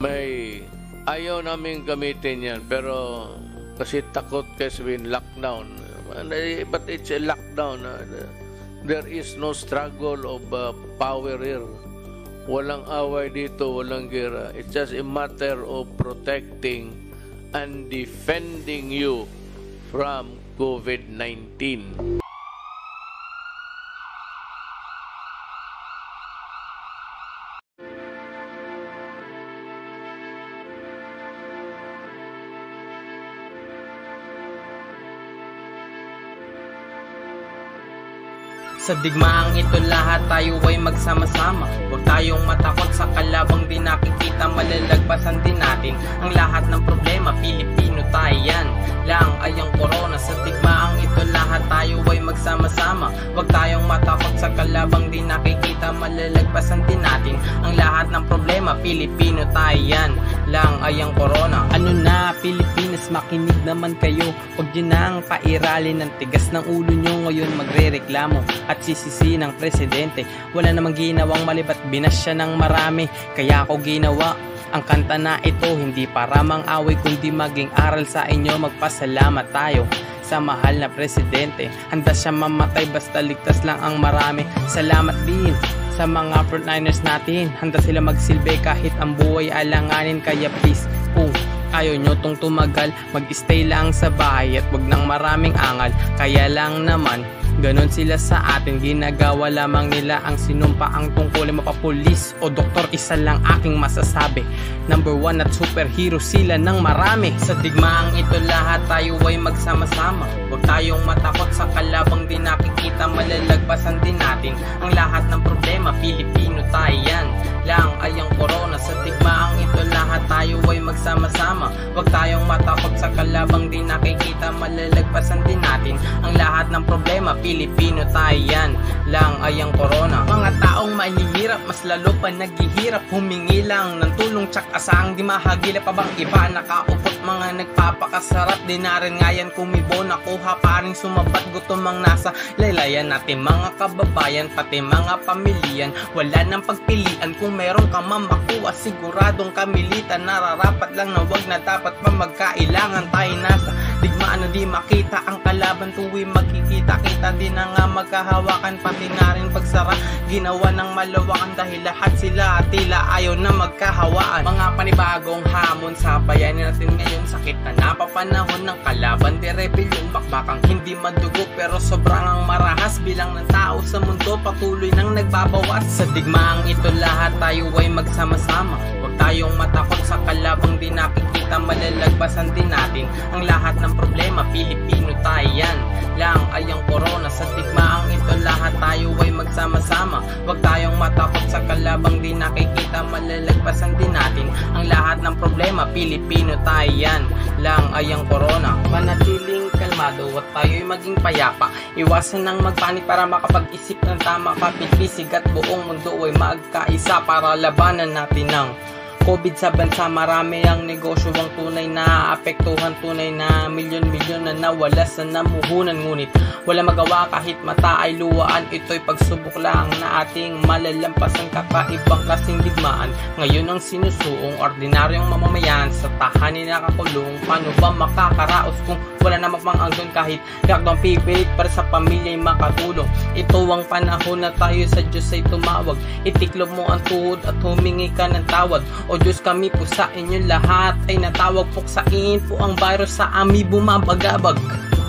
may ayaw namin gamitin yan, pero kasi takot kasi with lockdown. But it's a lockdown. There is no struggle of power here. Walang away dito, walang gera. It's just a matter of protecting and defending you from COVID-19. Sa digmaang ito lahat tayo ay magsama-sama. Huwag tayong matakot sa kalabang di nakikita, malalagpasan din natin ang lahat ng problema. Pilipino tayo yan lang ay ang corona. Sa digmaang ito lahat tayo ay magsama-sama. Huwag tayong matakot sa kalabang di nakikita, malalagpasan din natin ang lahat ng problema. Pilipino tayo yan lang ay ang corona. Ano na Pilipinas, makinig naman kayo. Huwag yun na ang kairalin ng tigas ng ulo nyo ngayon magre-reklamo at sisisi ng presidente. Wala namang ginawang mali, ba't binasya ng marami? Kaya ako ginawa ang kanta na ito, hindi para mang away kundi maging aral sa inyo. Magpasalamat tayo sa mahal na presidente. Handa siya mamatay basta ligtas lang ang marami. Salamat din sa mga frontliners natin. Handa sila magsilbi kahit ang buhay alanganin. Kaya please, kung ayaw nyo tong tumagal, mag-stay lang sa bahay at wag nang maraming angal. Kaya lang naman ganon sila sa atin, ginagawa lamang nila ang sinumpa ang tungkulin. Mapapulis o doktor, isa lang aking masasabi, number 1 at superhero sila ng marami. Sa digmaang ito lahat tayo ay magsama-sama. Huwag tayong matakot sa kalabang di nakikita, malalagpasan din natin ang lahat ng problema. Pilipino tayo yan lang ay ang corona. Sa digmaang ito lahat tayo ay magsama-sama. Huwag tayong matakot sa kalabang di nakikita, malalagpasan din natin ang lahat ng problema. Pilipino tayo yan lang ay ang corona. Mga taong mahihirap, mas lalo pa naghihirap, humingi lang ng tulong tsak asaang di mahagilap pa bang iba nakaupot. Mga nagpapakasarap, di na rin ngayon kumibo, nakuha pa rin sumabat gutom ang nasa laylayan natin mga kababayan, pati mga pamilyan. Wala nang pagpilian, kung meron ka mamakuha siguradong kamilitan. Nararapat lang na wag na dapat pa magkailangan. Tayo nasa digmaan na di makita ang kalaban, tuwi makikita-kita din na nga magkahawakan. Pati na rin pagsara ginawa ng malawakan dahil lahat sila tila ayaw na magkahawaan. Mga panibagong hamon sa bayanin natin ngayon, sakit na napapanahon ng kalaban di rebellion. Bakbakang hindi madugo pero sobrang ang marahas, bilang ng tao sa mundo patuloy nang nagbabawas. Sa digmaang ito lahat tayo ay magsama-sama. Huwag tayong matakot sa kalabang di nakikita, malalagpasan din natin ang lahat ng problema. Pilipino tayo yan lang ay ang corona. Sa digmaang ito lahat tayo ay magsama-sama. Huwag tayong matakot sa kalabang di nakikita, malalagpasan din natin ang lahat ng problema. Pilipino tayo yan lang ay ang corona. Manatiling kalmado at tayo'y maging payapa. Iwasan ng magpanik para makapag-isip ng tama. Kapit-bisig at buong mundo ay magkaisa para labanan natin ng COVID sa bansa. Marami ang negosyo ang tunay na apektuhan, tunay na milyon-milyon na nawala sa namuhunan. Ngunit wala magawa kahit mata ay luwaan. Ito'y pagsubok lang na ating malalampasan, kakaibang klaseng digmaan. Ngayon ang sinusuong ordinaryong mamamayan sa tahanin nakakulong. Paano ba makakaraos kung wala namang pang-anggon? Kahit lockdown, pipilit para sa pamilya'y makatulong. Ito ang panahon na tayo sa Diyos ay tumawag. Itiklob mo ang tuhod at humingi ka ng tawad. O Diyos, kami po sa inyo lahat ay natawag. Puksain po ang virus sa amin bumabagabag.